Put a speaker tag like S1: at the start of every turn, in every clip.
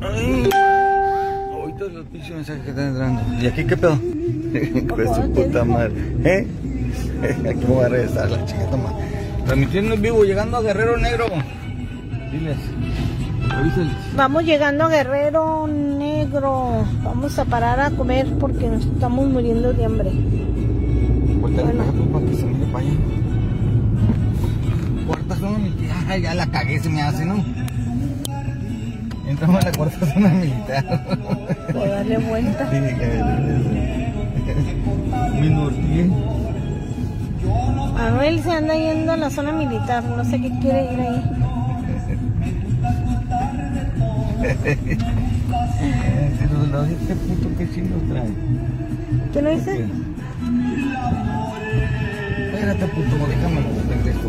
S1: Ay, ahorita los pinches mensajes que están entrando. ¿Y aquí qué pedo? Con su puta madre. Aquí me voy a regresar la chica, toma. Transmitiendo en vivo, llegando a Guerrero Negro. Diles. Avísales.
S2: Vamos llegando a Guerrero Negro. Vamos a parar a comer porque nos estamos muriendo de hambre.
S1: Bueno. Para que se mire para allá. Cuarta zona militar. Ya la cagué, se me hace, ¿no? Entramos a la cuarta zona militar.
S2: Por darle vuelta.
S1: Sí, mi norte.
S2: Manuel se anda yendo a la zona militar. No sé qué quiere ir ahí.
S1: Este puto que sí nos trae.
S2: ¿Qué no dice?
S1: Espérate, puto, déjame regreso.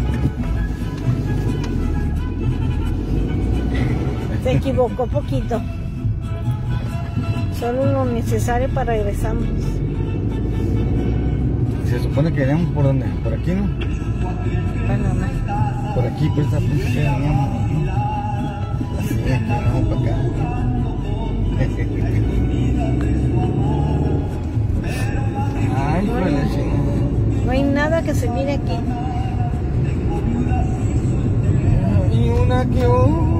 S2: Se equivocó poquito. Solo lo necesario para regresarnos.
S1: Se supone que veníamos por dónde, por aquí, ¿no?
S2: Panamá.
S1: Por aquí, por esta punta que veníamos, ¿no? Así es, que vamos para acá. Ay, bueno,
S2: No hay nada que se mire aquí.
S1: y una que